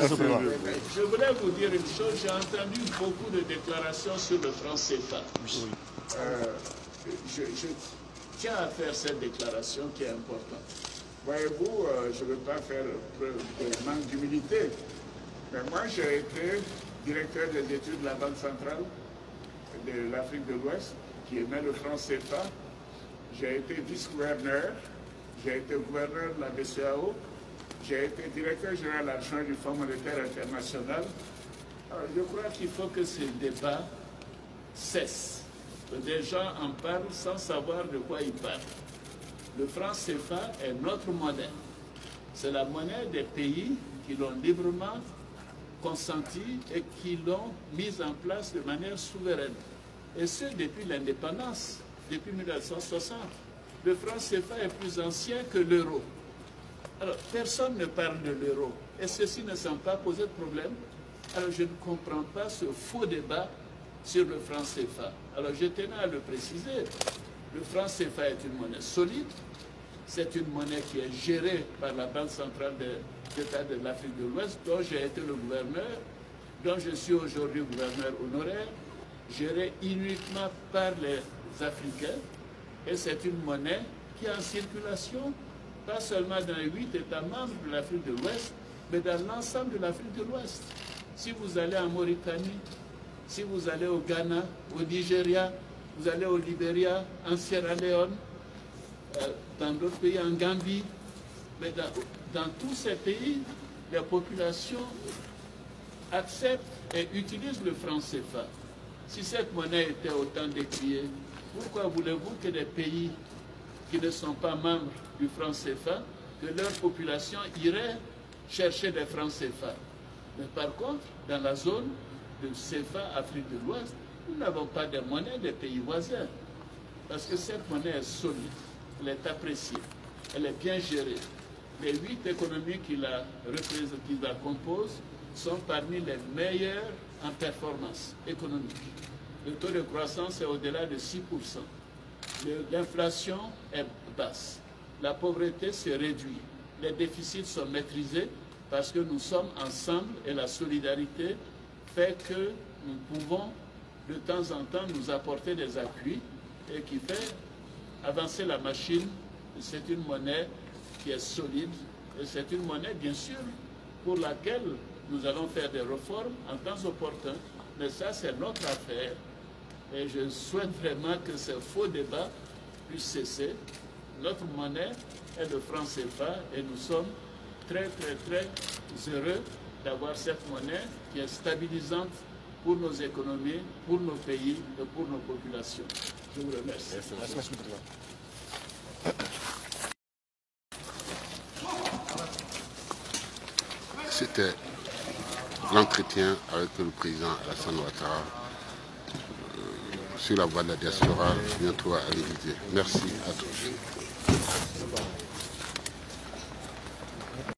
Je voulais vous dire une chose, j'ai entendu beaucoup de déclarations sur le franc CFA. Oui. Je tiens à faire cette déclaration qui est importante. Voyez-vous, je ne veux pas faire preuve de manque d'humilité, mais moi j'ai été directeur des études de la Banque centrale de l'Afrique de l'Ouest, qui émet le franc CFA. J'ai été vice-gouverneur, j'ai été gouverneur de la BCEAO, j'ai été directeur général adjoint du Fonds monétaire international. Alors, je crois qu'il faut que ces débats cessent. Que des gens en parlent sans savoir de quoi ils parlent. Le franc CFA est notre monnaie. C'est la monnaie des pays qui l'ont librement consenti et qui l'ont mise en place de manière souveraine. Et ce, depuis l'indépendance, depuis 1960. Le franc CFA est plus ancien que l'euro. Alors, personne ne parle de l'euro. Et ceci ne semble pas poser de problème. Alors, je ne comprends pas ce faux débat sur le franc CFA. Alors, je tenais à le préciser. Le franc CFA est une monnaie solide. C'est une monnaie qui est gérée par la Banque centrale des États de l'Afrique de l'Ouest, dont j'ai été le gouverneur, dont je suis aujourd'hui gouverneur honoraire, gérée uniquement par les Africains. Et c'est une monnaie qui est en circulation, pas seulement dans les 8 États membres de l'Afrique de l'Ouest, mais dans l'ensemble de l'Afrique de l'Ouest. Si vous allez en Mauritanie, si vous allez au Ghana, au Nigeria, vous allez au Libéria, en Sierra Leone, dans d'autres pays, en Gambie, mais dans tous ces pays, les populations acceptent et utilisent le franc CFA. Si cette monnaie était autant décriée, pourquoi voulez-vous que des pays qui ne sont pas membres du franc CFA, que leur population irait chercher des francs CFA? Mais par contre, dans la zone de CFA Afrique de l'Ouest, nous n'avons pas de monnaie des pays voisins. Parce que cette monnaie est solide, elle est appréciée, elle est bien gérée. Les 8 économies qui la composent sont parmi les meilleures en performance économique. Le taux de croissance est au-delà de 6%. L'inflation est basse. La pauvreté se réduit. Les déficits sont maîtrisés parce que nous sommes ensemble et la solidarité fait que nous pouvons de temps en temps nous apporter des appuis et qui fait avancer la machine. C'est une monnaie qui est solide et c'est une monnaie, bien sûr, pour laquelle nous allons faire des réformes en temps opportun. Mais ça, c'est notre affaire. Et je souhaite vraiment que ce faux débat puisse cesser. Notre monnaie est le franc CFA et nous sommes très, très, très heureux d'avoir cette monnaie qui est stabilisante pour nos économies, pour nos pays et pour nos populations. Je vous remercie. C'était l'entretien avec le président Alassane Ouattara sur la voie de la diaspora, bientôt à l'Élysée. Merci à tous.